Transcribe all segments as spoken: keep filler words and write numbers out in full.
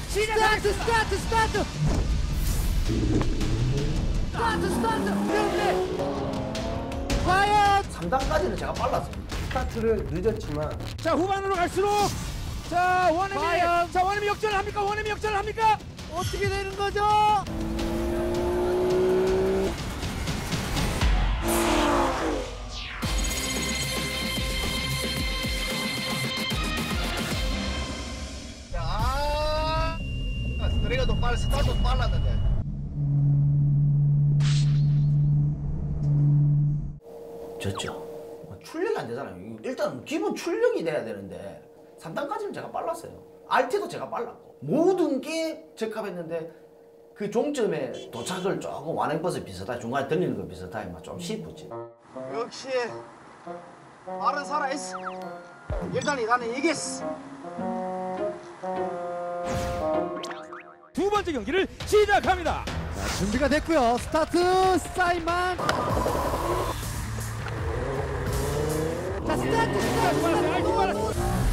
스타트 스타트 스타트 스타트 스타트 그런데 과연 삼 단까지는 제가 빨랐습니다. 스타트를 늦었지만 자 후반으로 갈수록 자 원엠이 과연? 자 원엠이 역전을 합니까? 원엠이 역전을 합니까? 어떻게 되는 거죠? 아, 스트레이가도 빨라, 스타트도 빨랐는데. 졌죠. 출력이 안 되잖아요. 일단 기본 출력이 돼야 되는데 삼 단까지는 제가 빨랐어요. 알티도 제가 빨랐고 모든 게 적합했는데 그 종점에 도착을 조금 완행버스 비슷하게 중간에 들리는 거 비슷하게 좀 쉽었지. 역시 말은 살아있어. 일단 나는 이겼어. 두 번째 경기를 시작합니다. 자, 준비가 됐고요. 스타트 사인만. 자 스타트 스타트 빨랐어요. 알티 빨랐어요.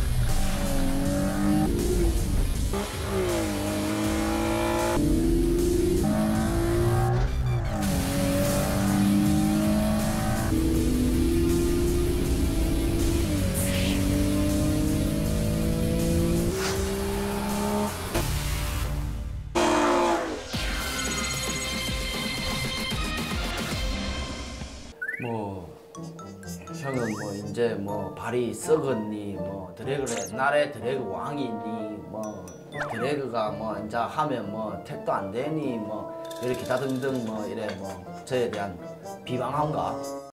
뭐 형은 뭐 이제 뭐 발이 썩었니 뭐 드래그를 옛날에 드래그 왕이니 뭐 드래그가 뭐 이제 하면 뭐 택도 안 되니 뭐 이렇게 다등등 뭐 이래 뭐 저에 대한 비방함과